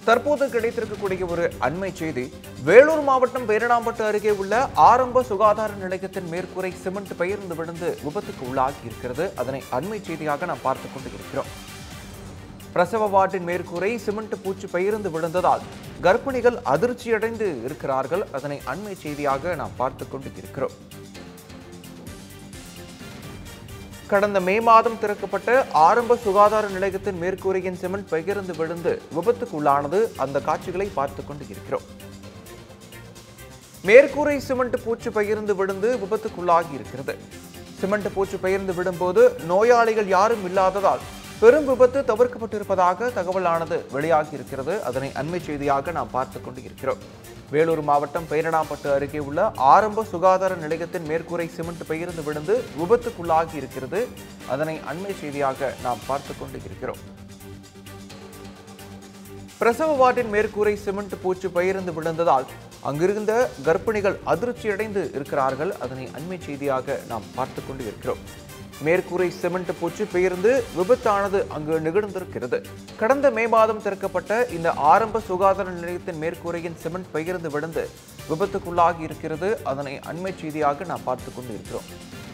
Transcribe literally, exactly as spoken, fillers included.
தற்போது கிடைத்திருக்கக்கூடிய ஒரு அண்மை செய்தி, வேலூர் மாவட்டம் பேரணாம்பட்டு அருகே உள்ள ஆரம்ப சுகாதார நிலையத்தின் மேற்கூரை சிமெண்ட் பெயர்ந்து விழுந்து விபத்துக்கு உள்ளாகி இருக்கிறது. அதனை அண்மை செய்தியாக நாம் பார்த்துக் கொண்டு இருக்கிறோம். பிரசவ வார்டின் மேற்கூரை சிமெண்ட் பூச்சி பெயர்ந்து விழுந்ததால் கர்ப்பிணிகள் அதிர்ச்சியடைந்து இருக்கிறார்கள். அதனை அண்மை செய்தியாக நாம் பார்த்துக் கொண்டு இருக்கிறோம். கடந்த மே மாதம் திறக்கப்பட்ட ஆரம்ப சுகாதார நிலையத்தின் மேற்கூரையின் சிமெண்ட் பெயர்ந்து விழுந்து விபத்துக்கு உள்ளானது. அந்த காட்சிகளை பார்த்துக் கொண்டு இருக்கிறோம். மேற்கூரை சிமெண்ட் பூச்சி பெயர்ந்து விழுந்து விபத்துக்குள்ளாகி இருக்கிறது. சிமெண்ட் பூச்சி பெயர்ந்து விடும்போது நோயாளிகள் யாரும் இல்லாததால் பெரும் விபத்து தவிர்க்கப்பட்டிருப்பதாக தகவலானது வெளியாகி இருக்கிறது. அதனை அண்மை செய்தியாக நாம் பார்த்துக் கொண்டு இருக்கிறோம். வேலூர் மாவட்டம் பேரணாம்பட்டு அருகே உள்ள ஆரம்ப சுகாதார நிலையத்தின் மேற்கூரை சிமெண்ட் பெயர்ந்து விழுந்து விபத்துக்குள்ளாகி இருக்கிறது. அதனை அண்மை செய்தியாக நாம் பார்த்துக் கொண்டு இருக்கிறோம். பிரசவ வார்டின் மேற்கூரை சிமெண்ட் பூச்சி பெயர்ந்து விழுந்ததால் அங்கிருந்த கர்ப்பிணிகள் அதிர்ச்சியடைந்து இருக்கிறார்கள். அதனை அண்மை செய்தியாக நாம் பார்த்துக் கொண்டு இருக்கிறோம். மேற்கூரை சிமெண்ட் பூச்சி பெயர்ந்து விபத்தானது அங்கு நிகழ்ந்திருக்கிறது. கடந்த மே மாதம் திறக்கப்பட்ட இந்த ஆரம்ப சுகாதார நிலையத்தின் மேற்கூரையின் சிமெண்ட் பெயர்ந்து விழுந்து விபத்துக்குள்ளாகி இருக்கிறது. அதனை அண்மை செய்தியாக நாம் பார்த்துக் கொண்டு இருக்கிறோம்.